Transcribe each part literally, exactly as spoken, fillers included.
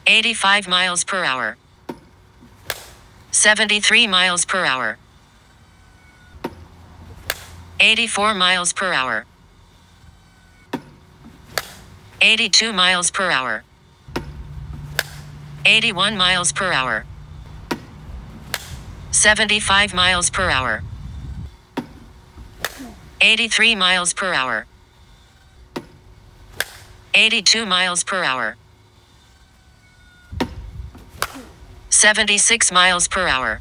eighty-five miles per hour, seventy-three miles per hour, eighty-four miles per hour, eighty-two miles per hour, eighty-one miles per hour, seventy-five miles per hour, eighty-three miles per hour, eighty-two miles per hour, seventy-six miles per hour,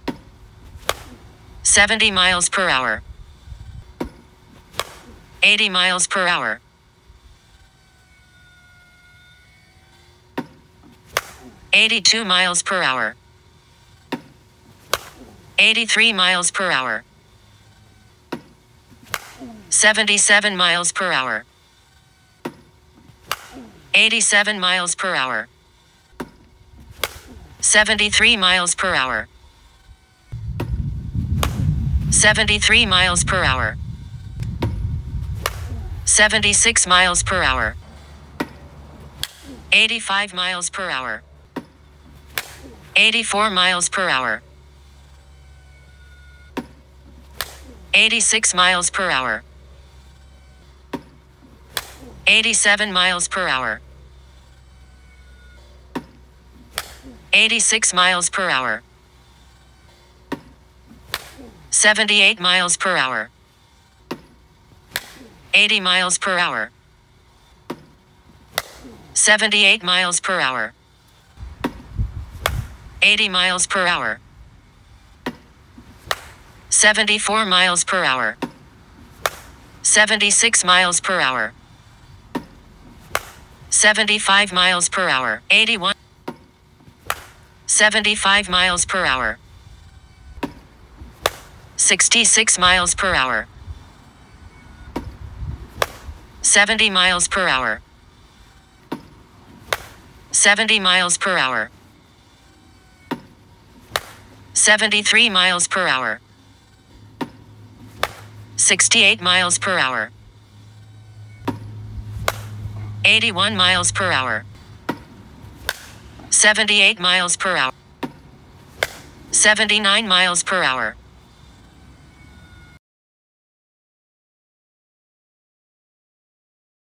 seventy miles per hour, eighty miles per hour, eighty-two miles per hour, eighty-three miles per hour, seventy-seven miles per hour, eighty-seven miles per hour, seventy-three miles per hour, seventy-three miles per hour, seventy-six miles per hour, eighty-five miles per hour, eighty-four miles per hour, eighty-six miles per hour, eighty-seven miles per hour, eighty-six miles per hour, seventy-eight miles per hour, eighty miles per hour, seventy-eight miles per hour, eighty miles per hour, seventy-four miles per hour, seventy-six miles per hour, seventy-five miles per hour, eighty-one, seventy-five miles per hour, sixty-six miles per hour, seventy miles per hour, seventy miles per hour, seventy-three miles per hour, sixty-eight miles per hour, eighty-one miles per hour, seventy-eight miles per hour, seventy-nine miles per hour,